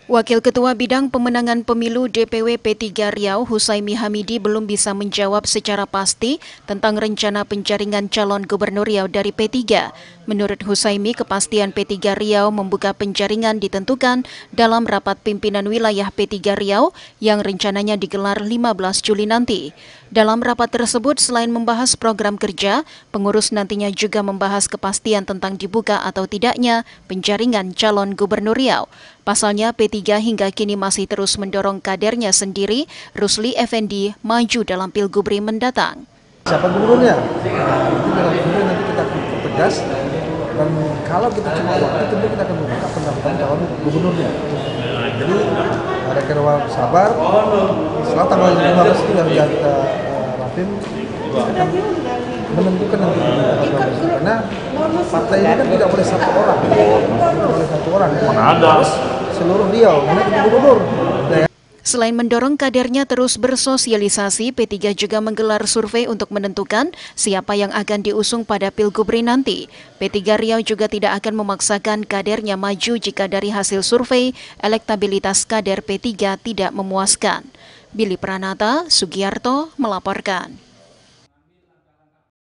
Wakil Ketua Bidang Pemenangan Pemilu DPW P3 Riau, Husaimi Hamidi belum bisa menjawab secara pasti tentang rencana penjaringan calon gubernur Riau dari P3. Menurut Husaimi, kepastian P3 Riau membuka penjaringan ditentukan dalam rapat pimpinan wilayah P3 Riau yang rencananya digelar 15 Juli nanti. Dalam rapat tersebut, selain membahas program kerja, pengurus nantinya juga membahas kepastian tentang dibuka atau tidaknya penjaringan calon gubernur Riau. Pasalnya, P3 hingga kini masih terus mendorong kadernya sendiri, Rusli Effendi, maju dalam Pilgubri mendatang. Siapa gubernurnya? Nanti kita tegas, dan kalau kita cuma waktu, tentu kita akan membuka pendaftaran calon gubernurnya. Jadi, rekan sabar, setelah tanggal 15 itu yang kita rapim, akan menentukan nanti karena partai ini kan tidak boleh satu orang, harus seluruh Riau, karena gubernur. Selain mendorong kadernya terus bersosialisasi, P3 juga menggelar survei untuk menentukan siapa yang akan diusung pada Pilgubri nanti. P3 Riau juga tidak akan memaksakan kadernya maju jika dari hasil survei elektabilitas kader P3 tidak memuaskan. Billy Pranata, Sugiarto melaporkan.